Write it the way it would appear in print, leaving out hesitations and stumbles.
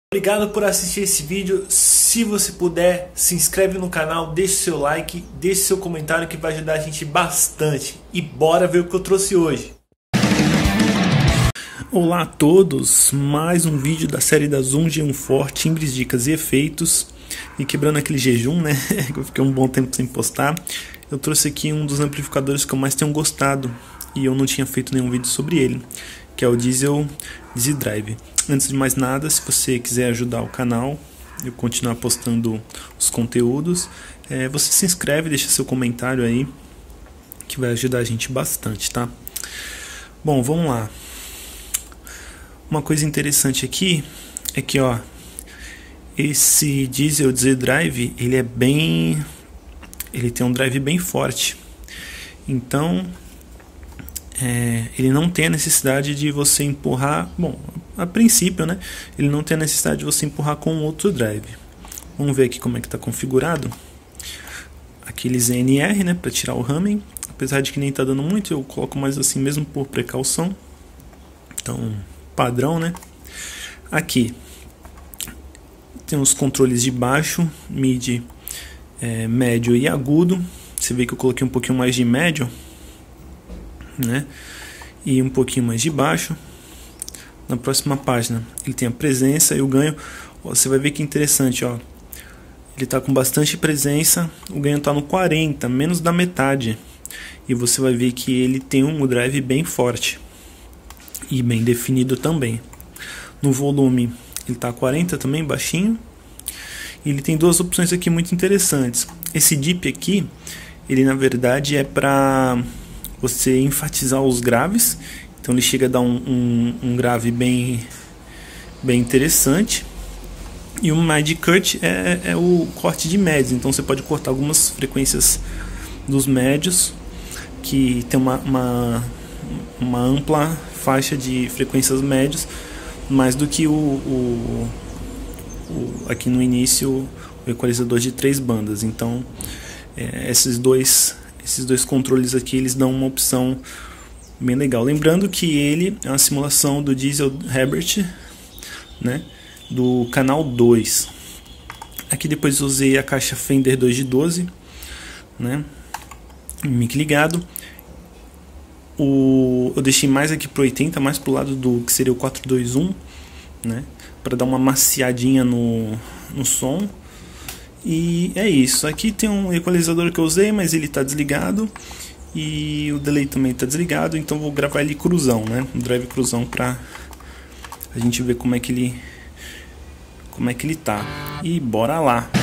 Obrigado por assistir esse vídeo. Se você puder, se inscreve no canal, deixe seu like, deixe seu comentário que vai ajudar a gente bastante. E bora ver o que eu trouxe hoje. Olá a todos, mais um vídeo da série da Zoom G1 timbres, dicas e efeitos. E quebrando aquele jejum, né, que eu fiquei um bom tempo sem postar. Eu trouxe aqui um dos amplificadores que eu mais tenho gostado e eu não tinha feito nenhum vídeo sobre ele, que é o Diesel Z-Drive. Antes de mais nada, se você quiser ajudar o canal, eu continuar postando os conteúdos, você se inscreve, deixa seu comentário aí, que vai ajudar a gente bastante, tá? Bom, vamos lá. Uma coisa interessante aqui é que, ó, esse Diesel Z-Drive, ele tem um drive bem forte. Então, ele não tem a necessidade de você empurrar, bom, a princípio, né, ele não tem a necessidade de você empurrar com outro drive. Vamos ver aqui como é que está configurado. Aqueles NR, né, para tirar o ramming, apesar de que nem está dando muito, eu coloco mais assim mesmo por precaução. Então, padrão, né. Aqui tem os controles de baixo, mid, médio e agudo. Você vê que eu coloquei um pouquinho mais de médio, né, e um pouquinho mais de baixo. Na próxima página ele tem a presença e o ganho. Você vai ver que interessante, ó, ele está com bastante presença, o ganho está no 40, menos da metade, e você vai ver que ele tem um drive bem forte e bem definido também. No volume ele está 40 também, baixinho, e ele tem duas opções aqui muito interessantes. Esse dip aqui, ele na verdade é para você enfatizar os graves, então ele chega a dar um grave bem interessante. E o Mid Cut é o corte de médios, então você pode cortar algumas frequências dos médios, que tem uma ampla faixa de frequências médias, mais do que aqui no início o equalizador de 3 bandas. Então esses dois controles aqui, eles dão uma opção bem legal. Lembrando que ele é uma simulação do Diesel Herbert, né, do canal 2. Aqui depois eu usei a caixa Fender 2 de 12, né, mic ligado. Eu deixei mais aqui pro 80, mais pro lado do que seria o 421, né, para dar uma maciadinha no som. E é isso. Aqui tem um equalizador que eu usei, mas ele está desligado, e o delay também está desligado, então vou gravar ele cruzão, né, um drive cruzão, para a gente ver como é que ele tá. E bora lá.